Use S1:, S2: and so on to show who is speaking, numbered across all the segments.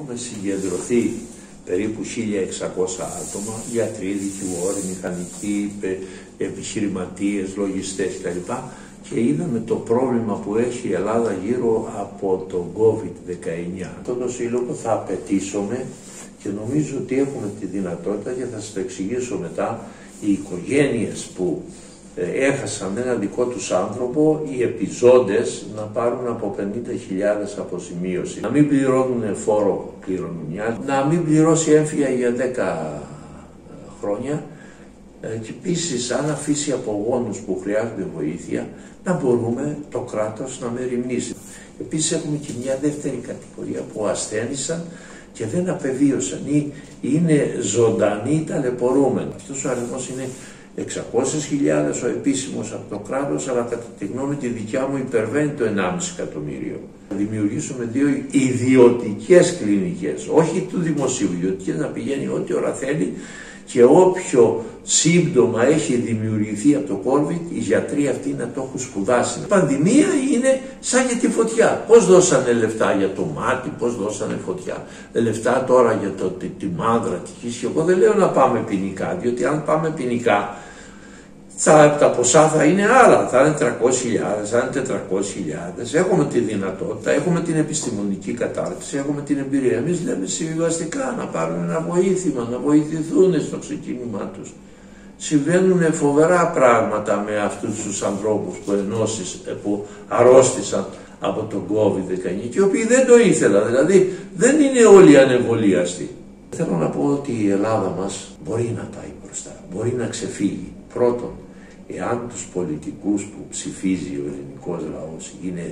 S1: έχουμε συγκεντρωθεί περίπου 1.600 άτομα, γιατροί, δικηγόροι, μηχανικοί, επιχειρηματίες, λογιστές κλπ. Και είδαμε το πρόβλημα που έχει η Ελλάδα γύρω από το COVID-19. Τον σύλλογο θα απαιτήσουμε και νομίζω ότι έχουμε τη δυνατότητα, και θα σας το εξηγήσω μετά, οι οικογένειες που έχασαν ένα δικό τους άνθρωπο, οι επιζώντες, να πάρουν από 50.000 αποζημίωση. Να μην πληρώνουν φόρο κληρονομιάς, να μην πληρώσει έμφυα για 10 χρόνια και επίσης αν αφήσει απογόνους που χρειάζονται βοήθεια, να μπορούμε το κράτος να μεριμνήσει. Επίσης έχουμε και μια δεύτερη κατηγορία που ασθένησαν και δεν απεβίωσαν ή είναι ζωντανοί ταλαιπωρούμενοι. Αυτός ο αριθμός είναι 600.000 ο επίσημος από το κράτος, αλλά κατά τη γνώμη τη δικιά μου υπερβαίνει το 1,5 εκατομμύριο. Θα δημιουργήσουμε 2 ιδιωτικές κλινικές, όχι του δημοσίου, ιδιωτικές, να πηγαίνει ό,τι ώρα θέλει και όποιο σύμπτωμα έχει δημιουργηθεί από το COVID, οι γιατροί αυτοί να το έχουν σπουδάσει. Η πανδημία είναι σαν για τη φωτιά. Πώς δώσανε λεφτά για το μάτι, πώς δώσανε φωτιά. Λεφτά τώρα για τη μάνδρα, τη χύση. Εγώ δεν λέω να πάμε ποινικά, διότι αν πάμε ποινικά, τα ποσά θα είναι άλλα, θα είναι 300.000, θα είναι 400.000. Έχουμε τη δυνατότητα, έχουμε την επιστημονική κατάρτιση, έχουμε την εμπειρία. Εμείς λέμε συμβιβαστικά να πάρουν ένα βοήθημα, να βοηθηθούν στο ξεκίνημά τους. Συμβαίνουν φοβερά πράγματα με αυτούς τους ανθρώπους που αρρώστησαν από τον COVID-19 και οι οποίοι δεν το ήθελαν, δηλαδή δεν είναι όλοι ανεμβολίαστοι. Θέλω να πω ότι η Ελλάδα μας μπορεί να πάει μπροστά, μπορεί να ξεφύγει. Πρώτον, εάν τους πολιτικούς που ψηφίζει ο ελληνικός λαός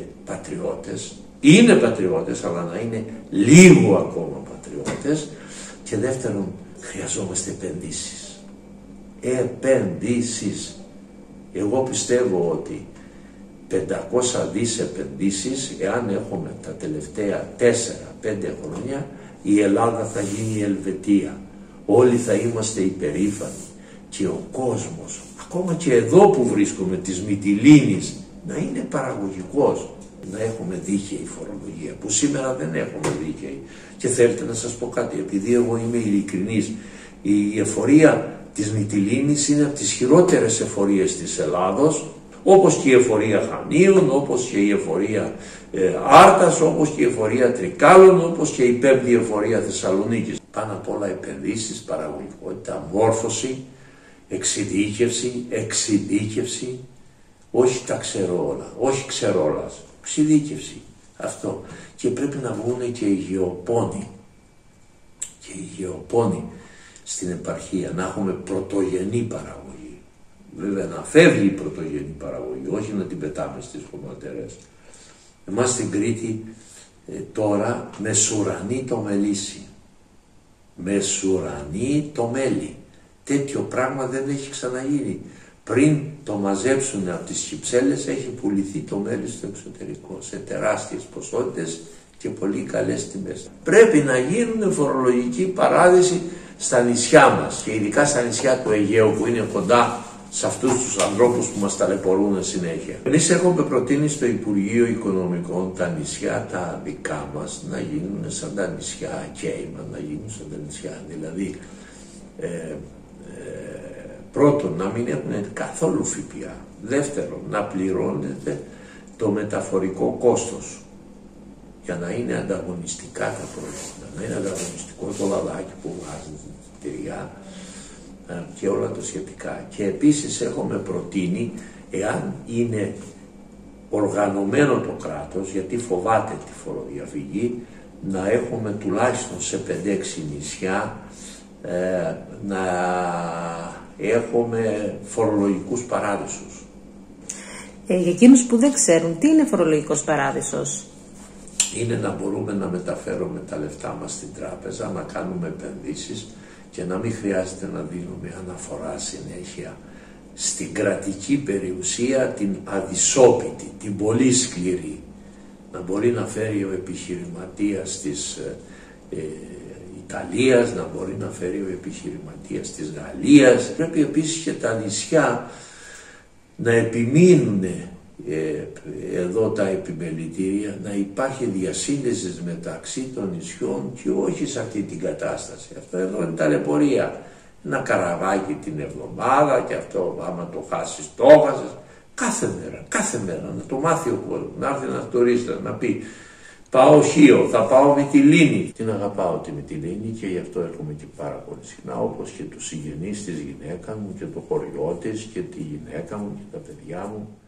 S1: είναι πατριώτες, αλλά να είναι λίγο ακόμα πατριώτες. Και δεύτερον, χρειαζόμαστε επενδύσεις. Επενδύσεις. Εγώ πιστεύω ότι 500 δις επενδύσεις, εάν έχουμε τα τελευταία 4-5 χρόνια, η Ελλάδα θα γίνει η Ελβετία. Όλοι θα είμαστε υπερήφανοι. Και ο κόσμος, ακόμα και εδώ που βρίσκομαι, της Μυτιλήνης, να είναι παραγωγικός, να έχουμε δίκαιη φορολογία, που σήμερα δεν έχουμε δίκαιη. Και θέλετε να σας πω κάτι, επειδή εγώ είμαι ειλικρινής, η εφορία της Μυτιλήνης είναι από τις χειρότερες εφορίες της Ελλάδος, όπως και η εφορία Χανίων, όπως και η εφορία Άρτας, όπως και η εφορία Τρικάλων, όπως και η 5η εφορία Θεσσαλονίκης. Πάνω απ' όλα επενδύσεις, παραγωγικότητα, μόρφωση, εξειδίκευση, όχι τα ξέρω όλα, όχι ξερόλας, εξειδίκευση, αυτό. Και πρέπει να βγουν και οι γεωπόνοι στην επαρχία, να έχουμε πρωτογενή παραγωγή. Βέβαια να φεύγει η πρωτογενή παραγωγή, όχι να την πετάμε στις χωματερές. Εμάς στην Κρήτη τώρα μεσουρανεί το μελίσι, μεσουρανεί το μέλι. Τέτοιο πράγμα δεν έχει ξαναγίνει. Πριν το μαζέψουν από τις Κυψέλες έχει πουληθεί το μέλι στο εξωτερικό σε τεράστιες ποσότητες και πολύ καλές τιμές. Πρέπει να γίνουν φορολογική παράδειση στα νησιά μας και ειδικά στα νησιά του Αιγαίου που είναι κοντά σε αυτούς τους ανθρώπους που μας ταλαιπωρούν συνέχεια. Εμείς έχουμε προτείνει στο Υπουργείο Οικονομικών τα νησιά τα δικά μας να γίνουν σαν τα νησιά Κέιμαν, να γίνουν σαν τα νησιά. Δηλαδή, πρώτον, να μην έχουν καθόλου ΦΠΑ. Δεύτερον, να πληρώνεται το μεταφορικό κόστος για να είναι ανταγωνιστικά τα προϊόντα, να είναι ανταγωνιστικό το λαδάκι που βγάζουν την τυριά και όλα τα σχετικά. Και επίσης έχουμε προτείνει, εάν είναι οργανωμένο το κράτος, γιατί φοβάται τη φοροδιαφυγή, να έχουμε τουλάχιστον σε 5-6 νησιά να έχουμε φορολογικούς παράδεισους.
S2: Για εκείνους που δεν ξέρουν, τι είναι φορολογικός παράδεισος?
S1: Είναι να μπορούμε να μεταφέρουμε τα λεφτά μας στην τράπεζα, να κάνουμε επενδύσεις και να μην χρειάζεται να δίνουμε αναφορά συνέχεια στην κρατική περιουσία, την αδυσόπιτη, την πολύ σκληρή. Να μπορεί να φέρει ο επιχειρηματίας της Ιταλίας, να μπορεί να φέρει ο επιχειρηματίας της Γαλλίας. Πρέπει επίσης και τα νησιά να επιμείνουν εδώ τα επιμελητήρια, να υπάρχει διασύνδεση μεταξύ των νησιών και όχι σε αυτή την κατάσταση. Αυτό εδώ είναι ταλαιπωρία. Ένα καραβάκι την εβδομάδα και αυτό άμα το χάσεις το έχασες. Κάθε μέρα να το μάθει ο κόσμος, να έρθει ένας τουρίστας να πει πάω Χίο, θα πάω Μυτιλήνη. Την αγαπάω τη Μυτιλήνη και γι' αυτό έρχομαι και πάρα πολύ συχνά, όπως και τους συγγενείς της γυναίκας μου και το χωριό της και τη γυναίκα μου και τα παιδιά μου.